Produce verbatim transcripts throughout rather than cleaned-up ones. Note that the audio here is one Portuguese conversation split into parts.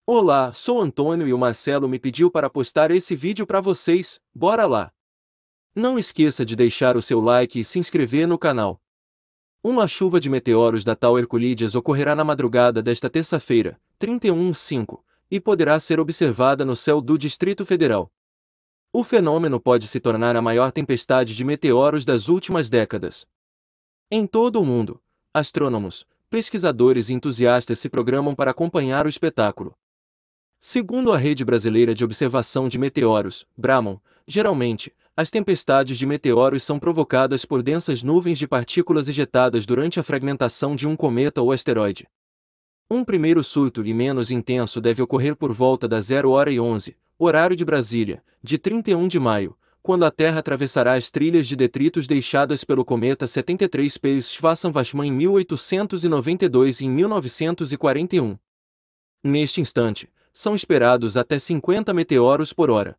Olá, sou Antônio e o Marcelo me pediu para postar esse vídeo para vocês, bora lá! Não esqueça de deixar o seu like e se inscrever no canal. Uma chuva de meteoros da tal Herculídeas ocorrerá na madrugada desta terça-feira, trinta e um de maio, e poderá ser observada no céu do Distrito Federal. O fenômeno pode se tornar a maior tempestade de meteoros das últimas décadas. Em todo o mundo, astrônomos, pesquisadores e entusiastas se programam para acompanhar o espetáculo. Segundo a Rede Brasileira de Observação de Meteoros, BRAMON, geralmente, as tempestades de meteoros são provocadas por densas nuvens de partículas ejetadas durante a fragmentação de um cometa ou asteroide. Um primeiro surto e menos intenso deve ocorrer por volta das zero hora e onze, horário de Brasília, de trinta e um de maio, quando a Terra atravessará as trilhas de detritos deixadas pelo cometa setenta e três P Schwarzenbachmann em mil oitocentos e noventa e dois e em mil novecentos e quarenta e um. Neste instante, são esperados até cinquenta meteoros por hora.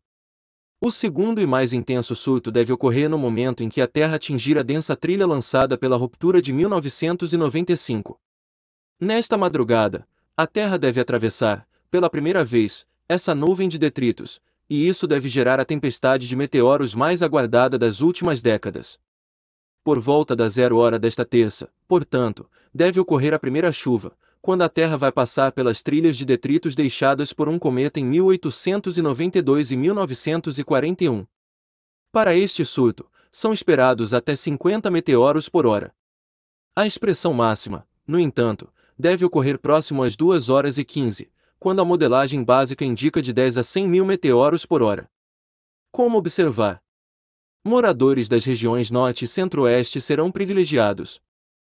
O segundo e mais intenso surto deve ocorrer no momento em que a Terra atingir a densa trilha lançada pela ruptura de mil novecentos e noventa e cinco. Nesta madrugada, a Terra deve atravessar, pela primeira vez, essa nuvem de detritos, e isso deve gerar a tempestade de meteoros mais aguardada das últimas décadas. Por volta da zero hora desta terça, portanto, deve ocorrer a primeira chuva, quando a Terra vai passar pelas trilhas de detritos deixadas por um cometa em mil oitocentos e noventa e dois e mil novecentos e quarenta e um. Para este surto, são esperados até cinquenta meteoros por hora. A expressão máxima, no entanto, deve ocorrer próximo às duas horas e quinze, quando a modelagem básica indica de dez a cem mil meteoros por hora. Como observar? Moradores das regiões norte e centro-oeste serão privilegiados.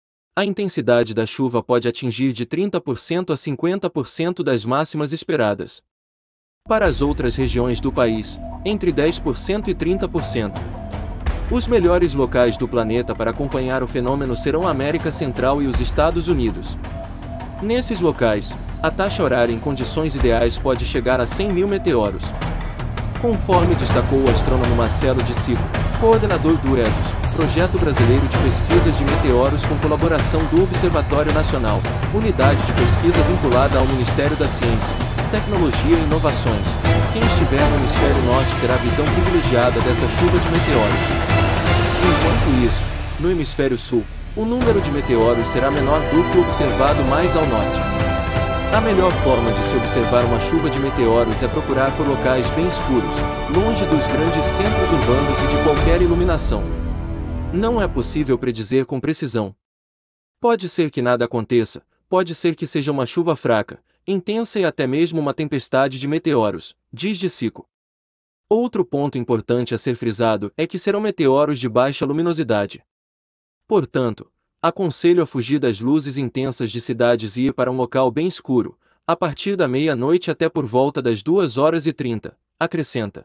A intensidade da chuva pode atingir de trinta por cento a cinquenta por cento das máximas esperadas. Para as outras regiões do país, entre dez por cento e trinta por cento. Os melhores locais do planeta para acompanhar o fenômeno serão a América Central e os Estados Unidos. Nesses locais, a taxa horária em condições ideais pode chegar a cem mil meteoros. Conforme destacou o astrônomo Marcelo de Sico, coordenador do ESOS, Projeto Brasileiro de Pesquisas de Meteoros com colaboração do Observatório Nacional, unidade de pesquisa vinculada ao Ministério da Ciência, Tecnologia e Inovações, quem estiver no hemisfério norte terá visão privilegiada dessa chuva de meteoros. Enquanto isso, no hemisfério sul, o número de meteoros será menor do que o observado mais ao norte. A melhor forma de se observar uma chuva de meteoros é procurar por locais bem escuros, longe dos grandes centros urbanos e de qualquer iluminação. Não é possível predizer com precisão. Pode ser que nada aconteça, pode ser que seja uma chuva fraca, intensa e até mesmo uma tempestade de meteoros, diz de Sico. Outro ponto importante a ser frisado é que serão meteoros de baixa luminosidade. Portanto, aconselho a fugir das luzes intensas de cidades e ir para um local bem escuro, a partir da meia-noite até por volta das duas horas e trinta, acrescenta.